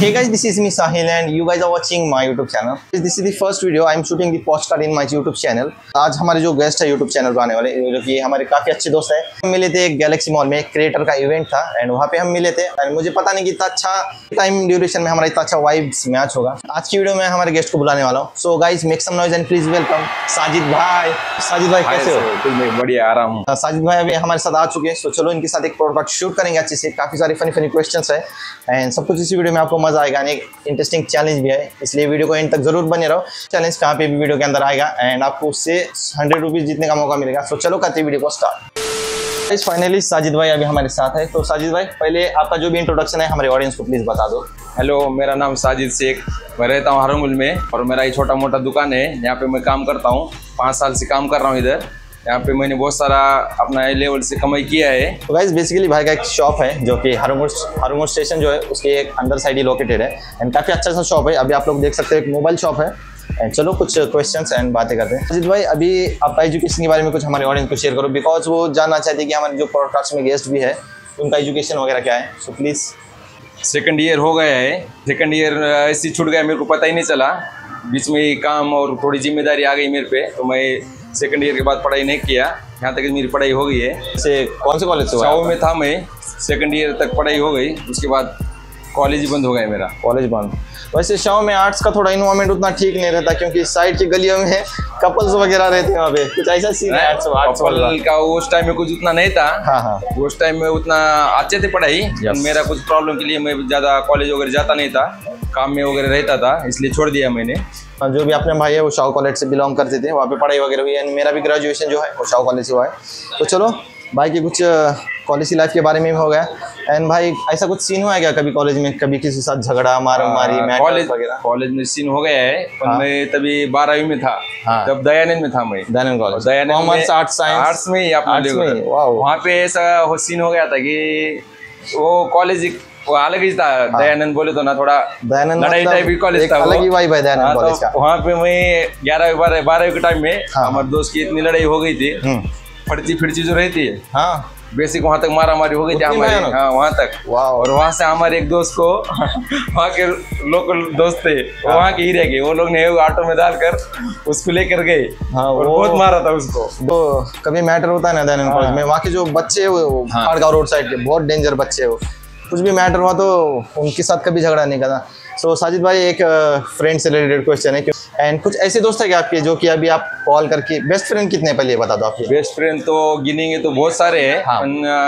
Hey guys, this is me Sahil and you guys are watching my YouTube channel. This is the first video I am shooting the postcard in my YouTube channel. आज हमारे जो guest है YouTube channel पर आने वाले, जो कि हमारे काफ़ी अच्छे दोस्त हैं, हम मिले थे गैलेक्सी मॉल में, क्रिएटर का इवेंट था एंड वहाँ पे हम मिले थे एंड मुझे पता नहीं कि इतना अच्छा टाइम ड्यूरेशन में हमारा इतना अच्छा वाइब्स मैच होगा। आज की वीडियो में हमारे गेस्ट को बुलाने वाला हूँ। So guys make some noise and please welcome Sajid भाई। साजिद भाई कैसे हो? कुछ नहीं, बढ़िया आराम हूँ। साजिद भाई अभी हमारे साथ आ चुके हैं, सो चलो इनके साथ एक प्रोडक्ट शूट करेंगे अच्छे से। काफ़ी सारे फनी क्वेश्चंस है एंड सब कुछ इसी वीडियो में आपको मजा आएगा। एक इंटरेस्टिंग चैलेंज भी है, इसलिए वीडियो को एंड तक जरूर बने रहो। चैलेंज कहाँ पे भी वीडियो के अंदर आएगा एंड आपको उससे 100 रुपीज़ जीतने का मौका मिलेगा। सो चलो करते हैं वीडियो को स्टार्ट। फाइनली साजिद भाई अभी हमारे साथ है। तो साजिद भाई पहले आपका जो भी इंट्रोडक्शन है हमारे ऑडियंस को प्लीज़ बता दो। हेलो, मेरा नाम साजिद शेख, मैं रहता हूँ हरंगुल में और मेरा ये छोटा मोटा दुकान है, यहाँ पे मैं काम करता हूँ। 5 साल से काम कर रहा हूँ इधर। यहाँ पे मैंने बहुत सारा अपना लेवल से कमाई किया है। तो गाइस बेसिकली भाई का एक शॉप है जो कि हरंगुल स्टेशन जो है उसके एक अंदर साइड ही लोकेटेड है एंड काफ़ी अच्छा सा शॉप है। अभी आप लोग देख सकते हो एक मोबाइल शॉप है एंड चलो कुछ क्वेश्चंस एंड बातें करते हैं। साजिद भाई अभी आपका एजुकेशन के बारे में कुछ हमारे ऑडियंस को शेयर करो, बिकॉज वो जानना चाहते हैं कि हमारे जो पॉडकास्ट में गेस्ट भी है उनका एजुकेशन वगैरह क्या है। So please. सेकंड ईयर हो गया है, सेकंड ईयर ऐसे छूट गया, मेरे को पता ही नहीं चला। बीच में काम और थोड़ी जिम्मेदारी आ गई मेरे पे, तो मैं सेकंड ईयर के बाद पढ़ाई नहीं किया। यहाँ तक मेरी पढ़ाई हो गई है। कौन से कॉलेज से? शाओ में था मैं, सेकंड ईयर तक पढ़ाई हो गई, उसके बाद कॉलेज ही बंद हो गया मेरा। कॉलेज बंद। वैसे शाओ में आर्ट्स का थोड़ा इन्वायरमेंट उतना ठीक नहीं रहता क्योंकि साइड की गलियों में कपल्स वगैरह रहते हैं, वहाँ पे कुछ ऐसा सीन है कपल का उस टाइम में कुछ उतना नहीं था। हाँ। उस टाइम में उतना अच्छे थे पढ़ाई। मेरा कुछ प्रॉब्लम के लिए मैं ज़्यादा कॉलेज वगैरह जाता नहीं था, काम में वगैरह रहता था, इसलिए छोड़ दिया मैंने। जो भी अपने भाई है वो शाओ कॉलेज से बिलोंग करते थे, वहाँ पे पढ़ाई वगैरह हुई है। मेरा भी ग्रेजुएशन जो है वो शाओ कॉलेज से हुआ है। तो चलो भाई की कुछ कॉलेज की लाइफ के बारे में भी हो गया एंड भाई ऐसा कुछ सीन हुआ है क्या कभी कॉलेज में, कभी किसी के साथ झगड़ा मारी कॉलेज में सीन हो गया है। पर मैं तभी 12वीं में था, जब दयानंद में था। मैं दयानंद कॉलेज, कॉमर्स आर्ट्स में ही वहाँ पे ऐसा सीन हो गया था कि वो कॉलेज वो अलग ही था। दयानंद बोले तो ना थोड़ा लड़ाई टाइप की कॉलेज था, अलग ही वाइब है दयानंद कॉलेज का। वहाँ पे मैं 12वीं के टाइम में हमारे दोस्त की इतनी लड़ाई हो गई थी, फड़ची जो रहती है। हाँ, बेसिक वहाँ तक मारा मारी हो गई थी हमारी। हाँ, वहाँ तक। और वहाँ से हमारे एक दोस्त को वहाँ के लोकल दोस्त थे, वहाँ के ही रह गए, वो लोग ने ऑटो में डालकर उसको लेकर गए। हाँ, और बहुत मारा था उसको। तो कभी मैटर होता है ना दयानंद कॉलेज में, वहाँ के जो बच्चे है वो खाड़गांव रोड साइड के बहुत डेंजर बच्चे हो, कुछ भी मैटर हुआ तो उनके साथ कभी झगड़ा नहीं करना। सो साजिद भाई एक फ्रेंड से रिलेटेड क्वेश्चन है एंड कुछ ऐसे दोस्त है क्या आपके जो कि अभी आप कॉल करके, बेस्ट फ्रेंड कितने पहले बता दो आपके? बेस्ट फ्रेंड तो गिनेंगे तो बहुत सारे हैं। हाँ।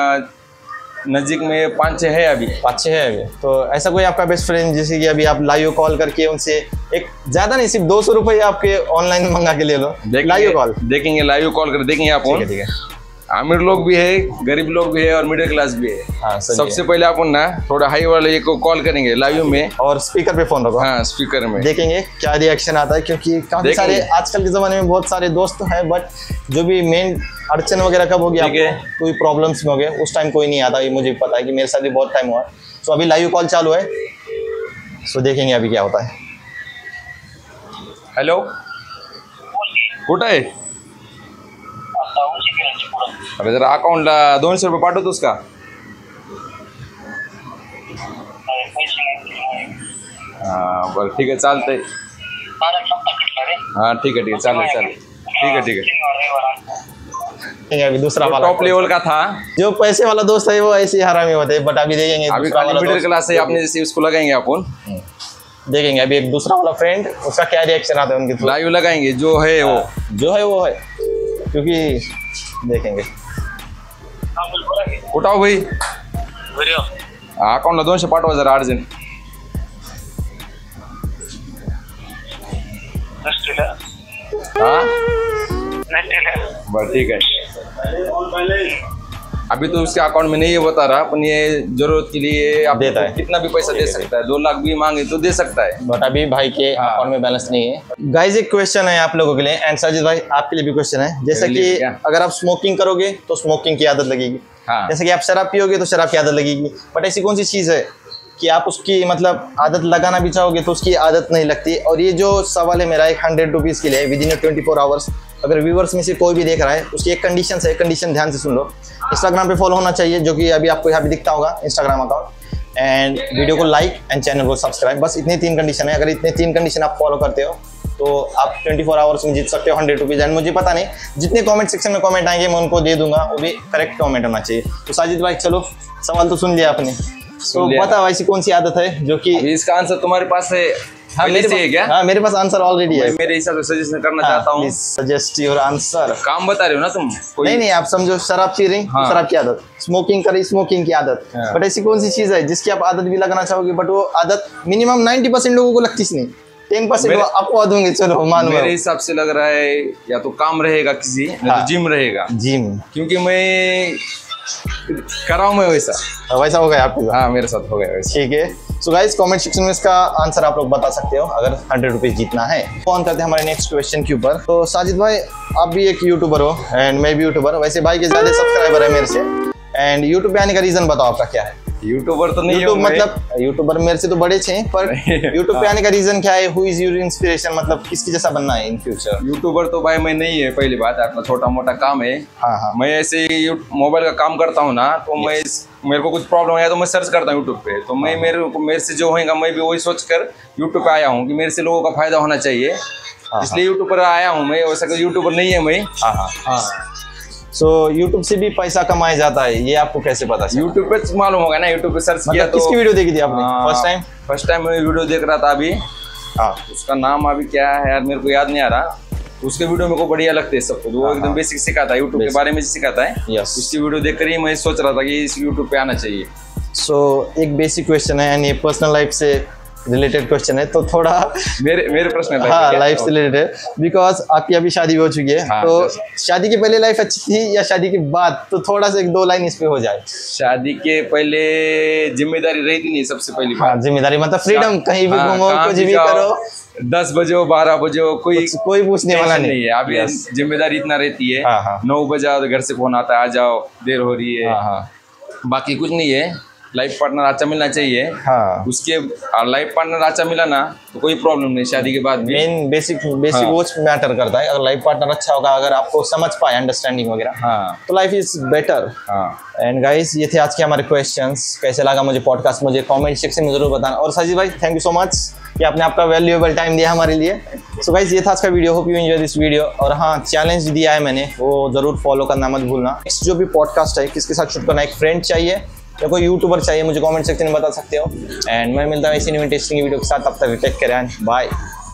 नज़दीक में 5-6 है अभी। 5-6 है अभी। तो ऐसा कोई आपका बेस्ट फ्रेंड जैसे कि अभी आप लाइव कॉल करके उनसे एक ज़्यादा नहीं, सिर्फ 200 रुपये आपके ऑनलाइन मंगा के ले लो, लाइव कॉल देखेंगे, लाइव कॉल कर देखेंगे आप। ठीक है। अमीर लोग भी है, गरीब लोग भी है और मिडिल क्लास भी है। हाँ, सबसे पहले अपन ना थोड़ा हाई वाले को कॉल करेंगे लाइव में और स्पीकर पे फोन रखो। हाँ, स्पीकर में देखेंगे क्या रिएक्शन आता है, क्योंकि काफी सारे आजकल के जमाने में बहुत सारे दोस्त हैं, बट जो भी मेन अड़चन वगैरह कब होगी, आपको कोई प्रॉब्लम्स में हो गए उस टाइम कोई नहीं आता। ये मुझे पता है कि मेरे साथ भी बहुत टाइम हुआ है। सो अभी लाइव कॉल चालू है, सो देखेंगे अभी क्या होता है। हेलो, कुठं आहे? अरे जरा अकाउंटला 200 रुपये पाठवतोस उसका। हाँ बरं, ठीक आहे, चालतंय। हाँ ठीक है, चालेल। ठीक है। अभी दूसरा वाला टॉप लेवल का था, जो पैसे वाला दोस्त है वो ऐसे ही हरामी होते हैं, बट अभी देखेंगे। अभी मिडिल क्लास है, आपने जैसे उसको लगाएंगे अपन, देखेंगे अभी एक दूसरा वाला फ्रेंड, उसका क्या रिएक्शन आता है उनके। लाइव लगाएंगे, जो है वो है, क्योंकि देखेंगे। उठाओ भाई, अकाउंटला 200 पाठवा जरा अर्जंट। हाँ बस ठीक है। अभी तो उसके अकाउंट में नहीं है बता रहा, अपन ये जरूरत के लिए आप देता है, कितना भी पैसा दे सकता है। 2 लाख भी मांगे तो दे सकता है, बट अभी भाई के अकाउंट में बैलेंस नहीं है। गाइस एक क्वेश्चन है आप लोगों के लिए एंड साजिद भाई आपके लिए भी क्वेश्चन है। जैसा कि अगर आप स्मोकिंग करोगे तो स्मोकिंग की आदत लगेगी। हाँ। जैसे कि आप शराब पियोगे तो शराब की आदत लगेगी, बट ऐसी कौन सी चीज़ है कि आप उसकी मतलब आदत लगाना भी चाहोगे तो उसकी आदत नहीं लगती। और ये जो सवाल है मेरा, एक 100 रुपीज़ के लिए विद इन 24 आवर्स। अगर व्यूवर्स में से कोई भी देख रहा है, उसकी एक कंडीशन है, कंडीशन ध्यान से सुन लो। इंस्टाग्राम पे फॉलो होना चाहिए, जो कि अभी आपको यहाँ भी दिखता होगा इंस्टाग्राम अकाउंट। एंड वीडियो को लाइक एंड चैनल को सब्सक्राइब। बस इतने 3 कंडीशन है। अगर इतने 3 कंडीशन आप फॉलो करते हो तो आप 24 आवर्स में जीत सकते हो 100 रुपीज़। एंड मुझे पता नहीं जितने कमेंट सेक्शन में कमेंट आएंगे मैं उनको दे दूंगा, वो भी करेक्ट कमेंट होना चाहिए। तो साजिद भाई चलो सवाल तो सुन लिया आपने, तो बता वैसी कौन सी आदत है जो कि इसका आंसर तुम्हारे पास है? हाँ मेरे पास, क्या? हाँ मेरे पास आंसर ऑलरेडी है। मेरे हिसाब से सजेशन करना चाहता हूँ। Suggest your answer. काम बता रहे हो ना तुम? नहीं आप समझो, शराब पी रही, शराब की आदत, स्मोकिंग कर रही, स्मोकिंग की आदत। बट ऐसी कौन सी चीज है जिसकी आप आदत भी लगाना चाहोगे बट वो आदत मिनिमम 90% लोगों को लगती नहीं, 10% आपको दूंगे। चलो मान मेरे हिसाब से लग रहा है या तो काम रहेगा किसी, नहीं तो जिम रहेगा। जिम, क्योंकि मैं कराऊं मैं वैसा हो गया आपके? हाँ मेरे साथ हो गया वैसा। ठीक है, सो गाइस कमेंट सेक्शन में इसका आंसर आप लोग बता सकते हो अगर 100 रुपीज जीतना है। फोन करते हैं हमारे नेक्स्ट क्वेश्चन के ऊपर। तो साजिद भाई आप भी एक यूट्यूबर हो एंड मैं भी यूट्यूबर। वैसे भाई के ज्यादा सब्सक्राइबर है मेरे से, एंड यूट्यूब पे आने का रीजन बताओ आपका क्या है? यूट्यूबर तो नहीं YouTube मतलब यूट्यूबर मेरे से तो बड़े थे, पर यूट्यूब पे आने का रीजन क्या है? हु इज योर इंस्पिरेशन, मतलब किसकी जैसा बनना है इन फ्यूचर? यूट्यूबर तो भाई मैं नहीं है, पहली बात अपना छोटा मोटा काम है। हाँ। मैं ऐसे मोबाइल का काम करता हूँ ना, तो मैं मेरे को कुछ प्रॉब्लम आया तो मैं सर्च करता हूँ यूट्यूब पे। तो मैं मेरे से जो होगा मैं भी वही सोच कर यूट्यूब पे आया हूँ कि मेरे से लोगों का फायदा होना चाहिए, इसलिए यूट्यूब पर आया हूँ मैं। वैसा यूट्यूबर नहीं है मैं। हाँ। सो YouTube से भी पैसा कमाया जाता है, ये आपको कैसे पता? YouTube पे मालूम होगा ना, YouTube पे सर्च किया तो। किसकी वीडियो देखी थी आपने फर्स्ट टाइम मैं वीडियो देख रहा था अभी। उसका नाम अभी क्या है यार मेरे को याद नहीं आ रहा। उसके वीडियो मेरे को बढ़िया लगते हैं सब कुछ, वो एकदम बेसिक सिखाता है, यूट्यूब के बारे में सिखाता है। उसकी वीडियो देख कर ही मैं सोच रहा था कि इस यूट्यूब पे आना चाहिए। सो एक बेसिक क्वेश्चन है एंड ये पर्सनल लाइफ से रिलेटेड क्वेश्चन है, तो थोड़ा मेरे प्रश्न लाइफ से रिलेटेड, बिकॉज आपकी अभी शादी हो चुकी है। तो शादी के पहले लाइफ अच्छी थी या शादी के बाद? तो थोड़ा सा 1-2 लाइन इस पे हो जाए। शादी के पहले जिम्मेदारी रहती नहीं सबसे पहली बात। जिम्मेदारी मतलब फ्रीडम, कहीं भी घूमो, कुछ भी करो, 10 बजे 12 बजे कोई पूछने वाला नहीं है। अभी जिम्मेदारी इतना रहती है। 9 बजे घर से फोन आता है, आ जाओ देर हो रही है। बाकी कुछ नहीं है। लाइफ पार्टनर अच्छा मिलना चाहिए। उसके लाइफ पार्टनर अच्छा मिला ना तो कोई प्रॉब्लम नहीं शादी के बाद। मेन बेसिक वो मैटर करता है। अगर लाइफ पार्टनर अच्छा होगा, अगर आपको समझ पाए, अंडरस्टैंडिंग वगैरह, तो life is better. And guys ये थे आज के हमारे क्वेश्चंस। कैसे लगा मुझे पॉडकास्ट, मुझे कमेंट सेक्शन में जरूर बताना। और साजिद भाई थैंक यू सो मच कि आपने आपका वैल्यूएबल टाइम दिया हमारे लिए। सो गाइस ये था आज का video, hope you enjoy this video. और हाँ, चैलेंज दिया है मैंने, वो जरूर फॉलो करना मत भूलना। नेक्स्ट जो भी पॉडकास्ट है किसके साथ शूट करना, एक फ्रेंड चाहिए या कोई यूट्यूबर चाहिए, मुझे कमेंट सेक्शन में बता सकते हो। एंड मैं मिलता हूँ ऐसी न्यू इंटरेस्टिंग वीडियो के साथ। तब तक टेक केयर एंड बाय।